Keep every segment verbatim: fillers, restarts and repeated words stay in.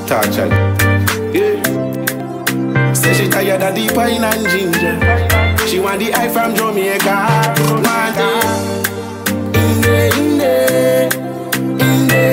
torture. Yeah. Say she tired of the pine and ginger. She want the eye from Jamaica. Want it. In the, in the, in the,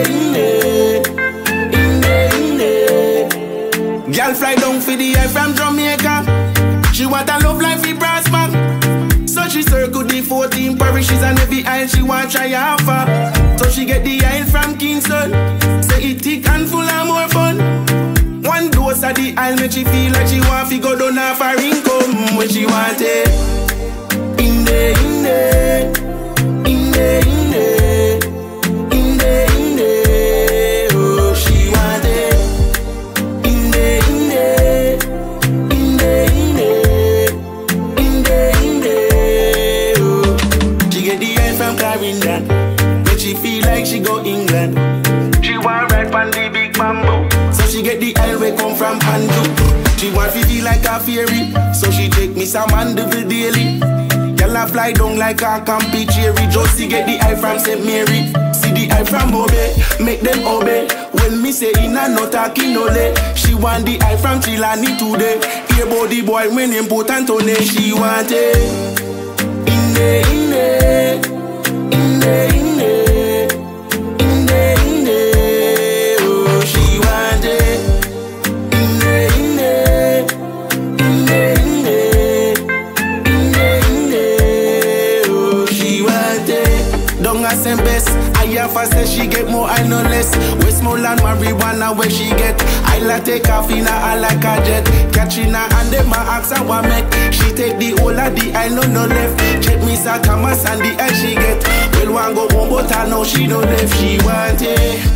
in the, in the. Girl fly down for the eye from Jamaica. She want a love life for prosper. So she circle the fourteen parishes and every aisle she want try offer. So she get the aisle from Kingston. Say it thick and full and more fun. One dose of the aisle make she feel like she want to go down off her income when she want it. In the, in the, in the, in the, in the, in the, oh she want it. In the, in the, in the, in the, in the, in the, oh. She get the aisle from Clarendon. Make she feel like she go England. She want ride on the big bamboo. She get the aisle we come from Andrew. She want to feel like a fairy. So she take me some mandeville daily. Girl a fly down like a campy cherry. Just to get the eye from Saint Mary. See the eye from Bobe, make them obey. When me say in a no talking no lay. She want the eye from Trelawney today. Hear about the boy when important on it. She want it. In the, in the, in the, in the. And best, I have say she get more, I know less. Westmoreland marijuana where she get. I la take off in her, I like a jet. Catching her and them my ask her what make. She take the whole of the I know no left. Check me Sakamas and the eye she get. Well one go home but I know she no left. She want it.